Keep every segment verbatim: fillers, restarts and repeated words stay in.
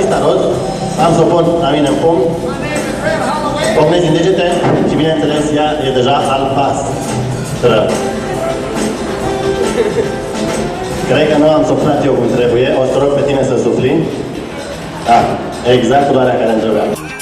Artista rod, am să o pun la mine în pumn, pocnesc din degete și bineînțeles ea e deja albastră. Cred că nu am suflat eu cum trebuie, o să rog pe tine să sufli. Da, exact culoarea care îmi trebuia.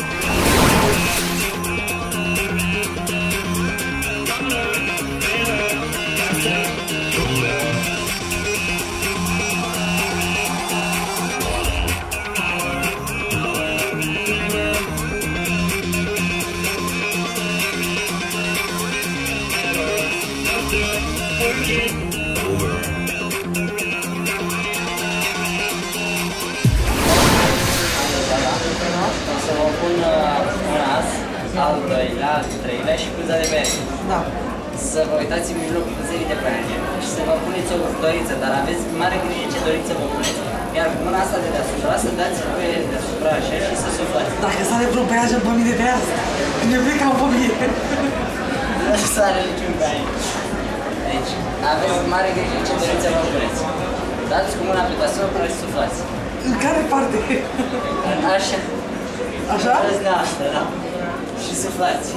Să vă pun un as, al doilea, al treilea și pânza de bere. Da. Să vă uitați în mijlocul pânzării de bere și să vă puneți o doriță, dar aveți mare grijă ce doriță vă puneți. Iar cu mâna asta de deasupra, să dați pe deasupra așa și să suflați. Dacă sare vreun băiat și-o mine de asta, ne vei ca o fobie. Nu sare niciun băiat. Deci, aveți mare grijă ce doriță vă puneți. Dați cu mâna pe deasupra și suflați. În care parte? Așa. Așa? Dați de asta, da? Și suflați.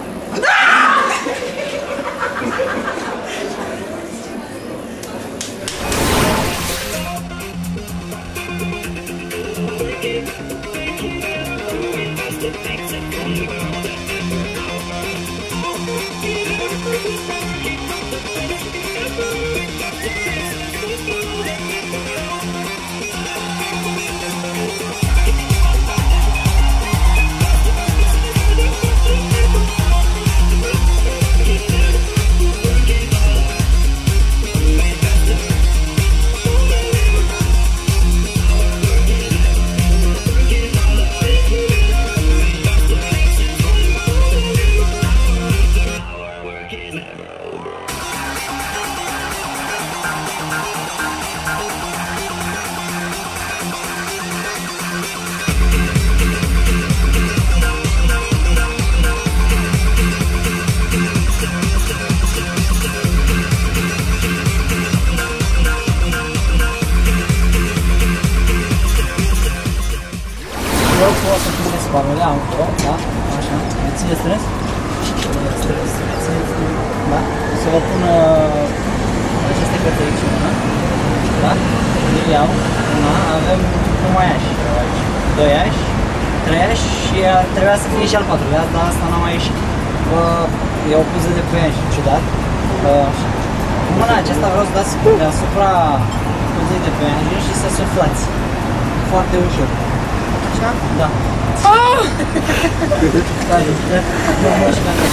Eu pot să puneți sparurile acolo, da? Așa, le ține strâns. Strâns, țineți, da? Să vă pun aceste cărtărici în mână, da? Le iau, una, avem un aiași, doi aiași, trei aiași și trebuia să fie și al patrulea, dar asta n-a mai ieșit. E o puză de păianji, ciudat. Cu mâna aceasta vreau să dați deasupra puzei de păianji și să suflați. Foarte ușor. Așa? Da. Ah! Da, da, mă și mi-am dat.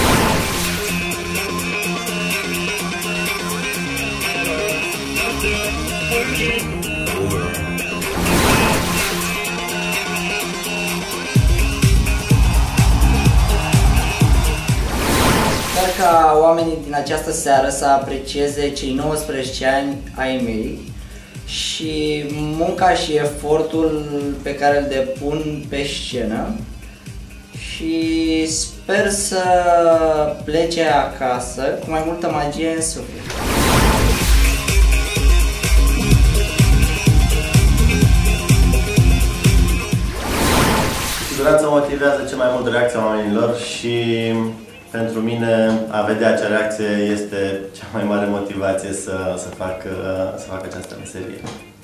Sper ca oamenii din această seară să aprecieze cei nouăsprezece ani ai mei și munca și efortul pe care îl depun pe scenă și sper să plece acasă cu mai multă magie în suflet. Siguranța motivează cel mai mult reacția oamenilor și pentru mine a vedea acea reacție este cea mai mare motivație să, să, fac, să fac această meserie.